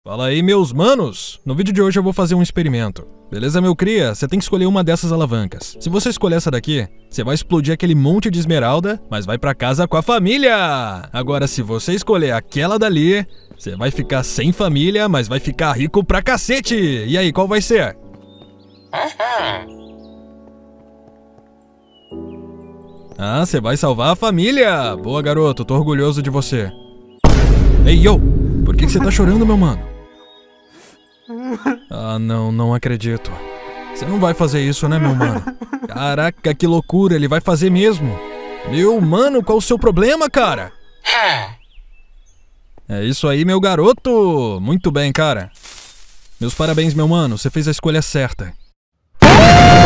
Fala aí, meus manos! No vídeo de hoje eu vou fazer um experimento. Beleza, meu cria? Você tem que escolher uma dessas alavancas. Se você escolher essa daqui, você vai explodir aquele monte de esmeralda, mas vai pra casa com a família! Agora, se você escolher aquela dali, você vai ficar sem família, mas vai ficar rico pra cacete! E aí, qual vai ser? Ah, você vai salvar a família! Boa, garoto, tô orgulhoso de você. Ei, yo! Por que você tá chorando, meu mano? Ah, não acredito. Você não vai fazer isso, né, meu mano? Caraca, que loucura, ele vai fazer mesmo. Meu mano, qual o seu problema, cara? É isso aí, meu garoto! Muito bem, cara. Meus parabéns, meu mano, você fez a escolha certa.